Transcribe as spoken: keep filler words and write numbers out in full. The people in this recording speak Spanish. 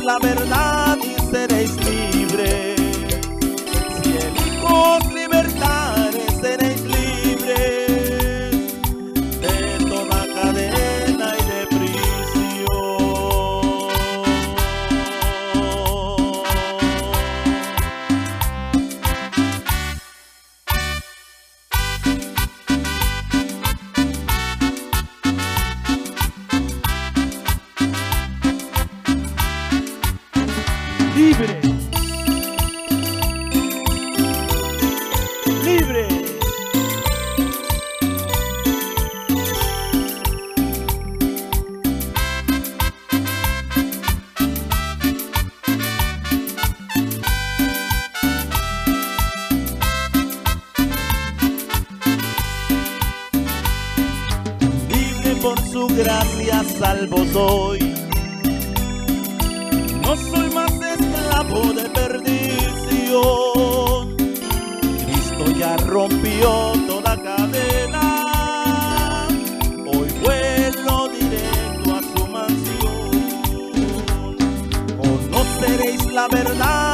la verdad y seréis libres. Si elegís libertad, seréis libres de toda cadena y de prisión. Libre, libre. Libre por su gracia salvo soy. No soy más esclavo de perdición. Cristo ya rompió toda cadena. Hoy vuelo directo a su mansión. Conoceréis la verdad